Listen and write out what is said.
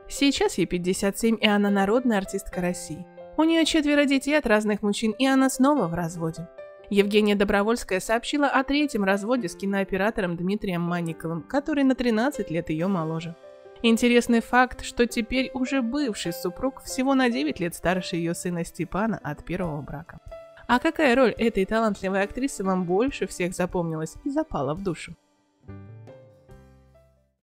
Сейчас ей 57, и она народная артистка России. У нее 4 детей от разных мужчин, и она снова в разводе. Евгения Добровольская сообщила о 3-м разводе с кинооператором Дмитрием Манниковым, который на 13 лет ее моложе. Интересный факт, что теперь уже бывший супруг всего на 9 лет старше ее сына Степана от первого брака. А какая роль этой талантливой актрисы вам больше всех запомнилась и запала в душу?